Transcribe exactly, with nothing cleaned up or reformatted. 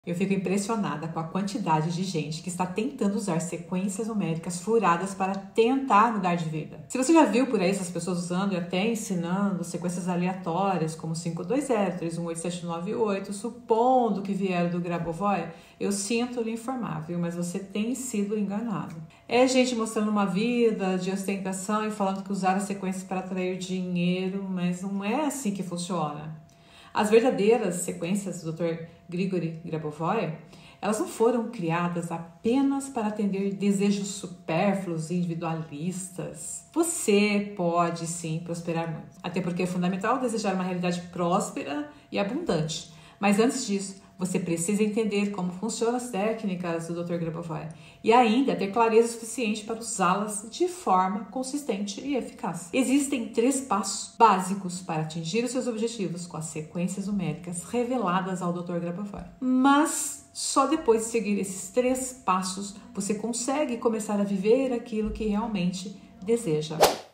Eu fico impressionada com a quantidade de gente que está tentando usar sequências numéricas furadas para tentar mudar de vida. Se você já viu por aí essas pessoas usando e até ensinando sequências aleatórias como cinco dois zero, três um oito, sete nove oito, supondo que vieram do Grabovoi, eu sinto lhe informar, viu? Mas você tem sido enganado. É gente mostrando uma vida de ostentação e falando que usaram sequências para atrair dinheiro, mas não é assim que funciona. As verdadeiras sequências do doutor Grigory Grabovoi, elas não foram criadas apenas para atender desejos supérfluos e individualistas. Você pode sim prosperar muito, até porque é fundamental desejar uma realidade próspera e abundante. Mas antes disso, você precisa entender como funcionam as técnicas do doutor Grabovoi e ainda ter clareza suficiente para usá-las de forma consistente e eficaz. Existem três passos básicos para atingir os seus objetivos com as sequências numéricas reveladas ao doutor Grabovoi. Mas só depois de seguir esses três passos você consegue começar a viver aquilo que realmente deseja.